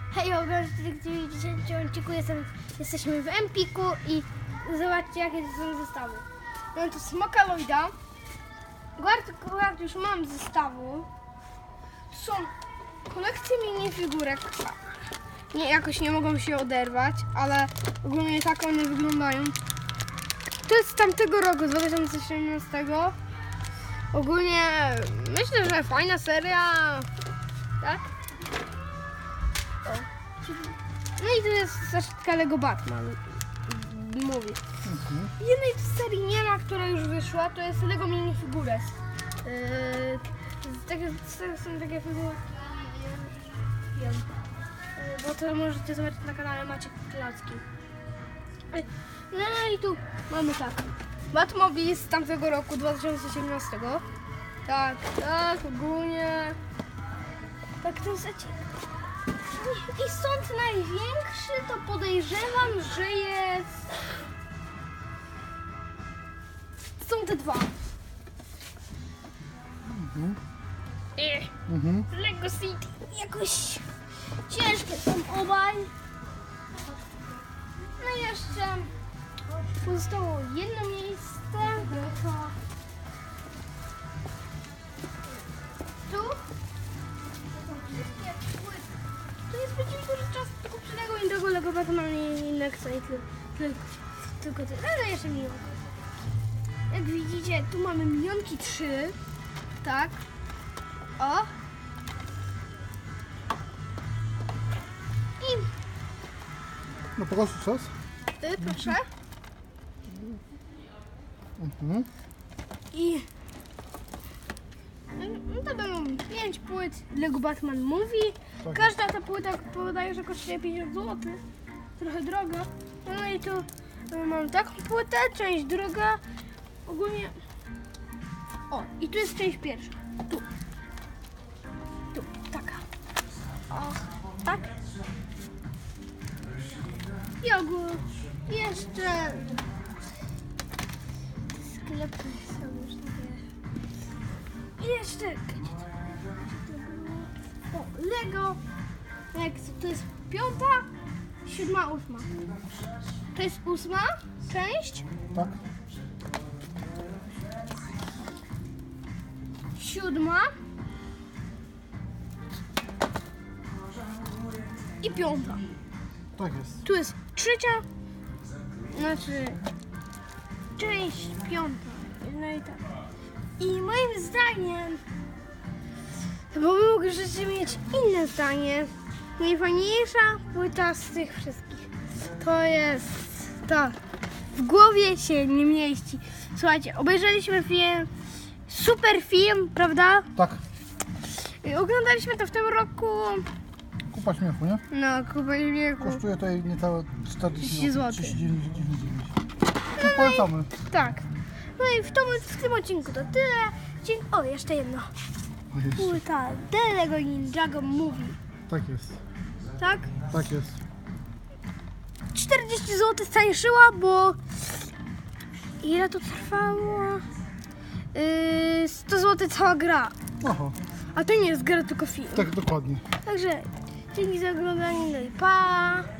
Hej, oglądacie w dzisiejszym odcinku jesteśmy w Empiku i zobaczcie, jakie to są zestawy. Mam tu Smoka Lloyda. Akurat już mam zestawu. Tu są kolekcje minifigurek. Nie, jakoś nie mogą się oderwać, ale ogólnie tak one wyglądają. To jest z tamtego roku, z 2017. Ogólnie myślę, że fajna seria. Tak? O. No i tu jest zaszczytka Lego Batman. Mówi. Jednej serii nie ma, która już wyszła, to jest Lego Minifigures. Są takie figurki. Wiem. Bo to możecie zobaczyć na kanale Maciek Klacki. No i tu mamy tak. Batmobile z tamtego roku, 2017. Tak, ogólnie. Tak ten secik. I stąd największy to podejrzewam, że jest... Są te dwa. Lego City. Jakoś ciężkie są obaj. No i jeszcze pozostało jedno miejsce. Tu to jest będzie duży czas kupionego innego Lego Batmana i Nexa i tylko tyle. Ale jeszcze milionka. Jak widzicie, tu mamy milionki 3. Tak. O. I... No pokaż czas. Proszę. I... No to będą 5 płyt Lego Batman Movie. Tak. Każda ta płyta podaje, że kosztuje 50 zł. Trochę droga. No i tu mam taką płytę, część druga. Ogólnie... O, i tu jest część pierwsza. Tu. Tu, taka. O, tak. I ogólnie jeszcze... Sklepy są już takie... I jeszcze... O, Lego. To jest 5., 7., 8. To jest 8. część. Tak. 7. I 5. Tak jest. Tu jest 3. Znaczy część 5. No i tak. I moim zdaniem, bo wy możecie mieć inne zdanie, najfajniejsza płyta z tych wszystkich to jest ta. W głowie się nie mieści. Słuchajcie, obejrzeliśmy film, super film, prawda? Tak. Oglądaliśmy to w tym roku. Kupa śmiechu, nie? No, kupa śmiechu. Kosztuje tutaj niecałe 40 zł. 39,99. No polecamy. Tak. No i w tym odcinku to tyle. O, jeszcze jedno. Płyta The Lego Ninjago Movie. Tak jest. Tak? Tak jest. 40 zł stańszyła, bo... Ile to trwało? 100 zł cała gra. Aha, A to nie jest gra, tylko film. tak dokładnie. Także dzięki za oglądanie. No i pa!